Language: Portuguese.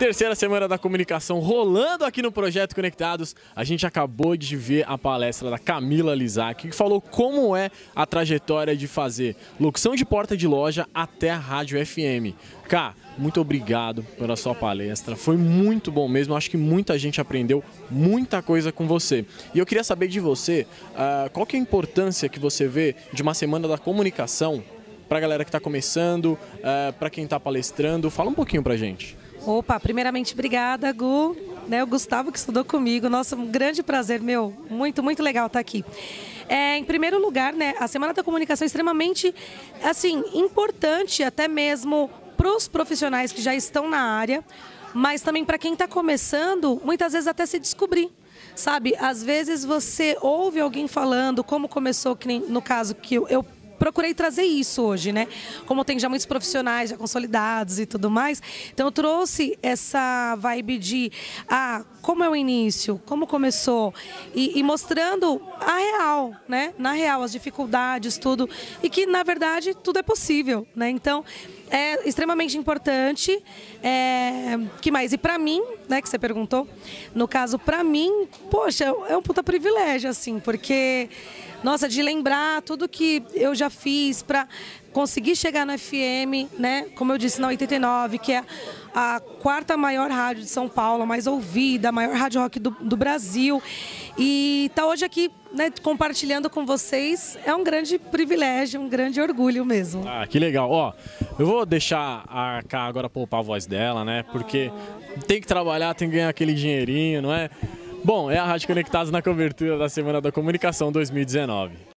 Terceira semana da comunicação rolando aqui no Projeto Conectados. A gente acabou de ver a palestra da Camila Lizac, que falou como é a trajetória de fazer locução de porta de loja até a Rádio FM. Cá, muito obrigado pela sua palestra, foi muito bom mesmo, acho que muita gente aprendeu muita coisa com você. E eu queria saber de você, qual que é a importância que você vê de uma semana da comunicação para a galera que está começando, para quem está palestrando? Fala um pouquinho pra gente. Opa, primeiramente, obrigada, Gu, o Gustavo que estudou comigo, nossa, um grande prazer, muito, muito legal estar aqui. Em primeiro lugar, a Semana da Comunicação é extremamente, importante até mesmo para os profissionais que já estão na área, mas também para quem está começando, muitas vezes até se descobrir. Sabe, às vezes você ouve alguém falando como começou, que nem no caso que eu procurei trazer isso hoje, Como tem já muitos profissionais já consolidados e tudo mais, então eu trouxe essa vibe de como é o início, como começou e mostrando a real, Na real, as dificuldades, tudo, e que na verdade tudo é possível, Então é extremamente importante. Que mais? E pra mim, que você perguntou, no caso, pra mim, poxa, é um puta privilégio, porque, nossa, de lembrar tudo que eu já fiz pra conseguir chegar no FM, Como eu disse, na 89, que é a quarta maior rádio de São Paulo, a mais ouvida, a maior rádio rock do Brasil. E tá hoje aqui, compartilhando com vocês, é um grande privilégio, um grande orgulho mesmo. Que legal. Ó, eu vou deixar a Cá agora poupar a voz dela, Porque tem que trabalhar, tem que ganhar aquele dinheirinho, não é? Bom, é a Rádio Conectados na cobertura da Semana da Comunicação 2019.